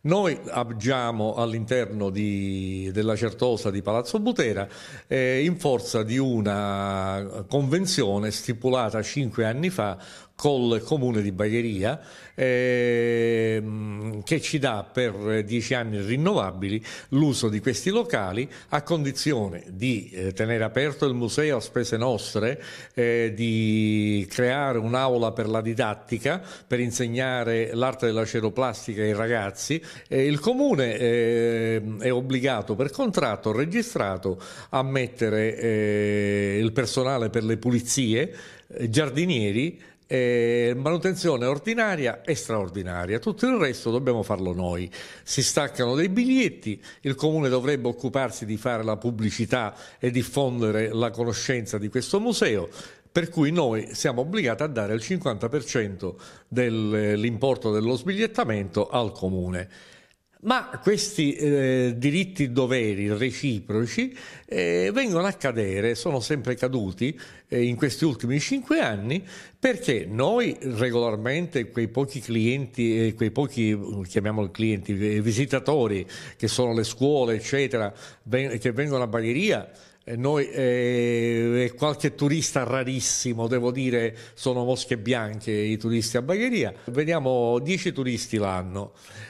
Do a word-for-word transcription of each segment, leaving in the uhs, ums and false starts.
Noi agiamo all'interno della Certosa di Palazzo Butera eh, in forza di una convenzione stipulata cinque anni fa col Comune di Bagheria eh, che ci dà per dieci anni rinnovabili l'uso di questi locali a condizione di eh, tenere aperto il museo a spese nostre, eh, di creare un'aula per la didattica, per insegnare l'arte della ceroplastica ai ragazzi. Eh, il Comune eh, è obbligato per contratto registrato a mettere eh, il personale per le pulizie, eh, giardinieri, Eh, manutenzione ordinaria e straordinaria. Tutto il resto dobbiamo farlo noi. Si staccano dei biglietti, il Comune dovrebbe occuparsi di fare la pubblicità e diffondere la conoscenza di questo museo, per cui noi siamo obbligati a dare il cinquanta per cento dell'importo dello sbigliettamento al Comune. Ma questi eh, diritti doveri reciproci eh, vengono a cadere, sono sempre caduti eh, in questi ultimi cinque anni, perché noi regolarmente quei pochi clienti, eh, quei pochi, chiamiamoli clienti, eh, visitatori, che sono le scuole, eccetera, ven- che vengono a Bagheria, eh, noi eh, qualche turista rarissimo, devo dire, sono mosche bianche i turisti a Bagheria, vediamo dieci turisti l'anno.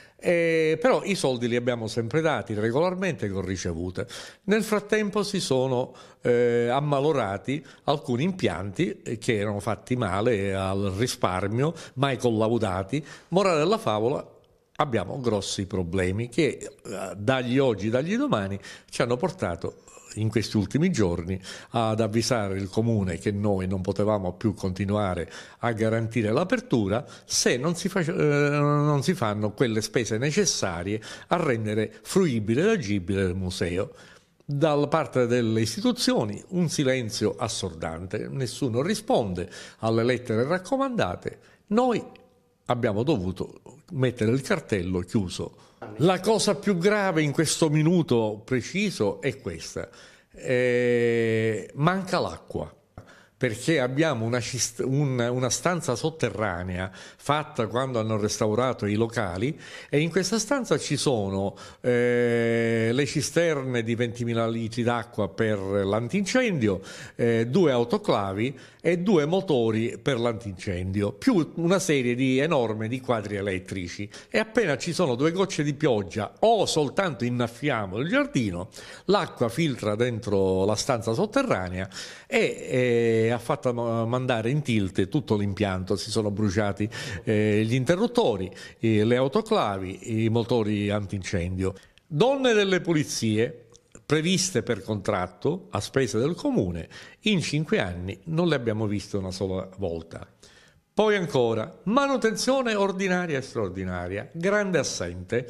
Eh, però i soldi li abbiamo sempre dati regolarmente con ricevute. Nel frattempo si sono eh, ammalorati alcuni impianti che erano fatti male al risparmio, mai collaudati. Morale della favola: abbiamo grossi problemi che eh, dagli oggi, dagli domani ci hanno portato in questi ultimi giorni ad avvisare il Comune che noi non potevamo più continuare a garantire l'apertura se non si, face, eh, non si fanno quelle spese necessarie a rendere fruibile ed agibile il museo. Dalla parte delle istituzioni un silenzio assordante, nessuno risponde alle lettere raccomandate. Noi abbiamo dovuto mettere il cartello chiuso. La cosa più grave in questo minuto preciso è questa: eh, manca l'acqua, perché abbiamo una, una, una stanza sotterranea fatta quando hanno restaurato i locali, e in questa stanza ci sono eh, le cisterne di ventimila litri d'acqua per l'antincendio, eh, due autoclavi e due motori per l'antincendio, più una serie di enorme di quadri elettrici. E appena ci sono due gocce di pioggia o soltanto innaffiamo il giardino, l'acqua filtra dentro la stanza sotterranea e eh, ha fatto mandare in tilt tutto l'impianto. Si sono bruciati eh, gli interruttori, eh, le autoclavi, i motori antincendio. Donne delle pulizie previste per contratto a spese del Comune, in cinque anni non le abbiamo viste una sola volta. Poi ancora manutenzione ordinaria e straordinaria, grande assente.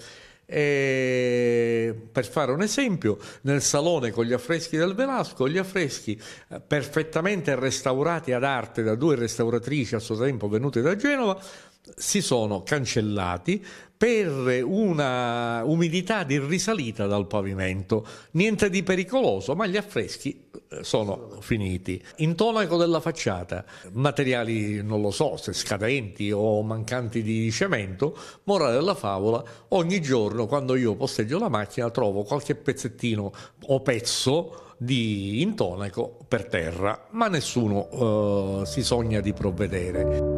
E per fare un esempio, nel salone con gli affreschi del Velasco, gli affreschi eh, perfettamente restaurati ad arte da due restauratrici a suo tempo venute da Genova, si sono cancellati per una umidità di risalita dal pavimento. Niente di pericoloso, ma gli affreschi sono finiti. Intonaco della facciata, materiali non lo so se scadenti o mancanti di cemento. Morale della favola: ogni giorno quando io posteggio la macchina trovo qualche pezzettino o pezzo di intonaco per terra, ma nessuno uh, si sogna di provvedere.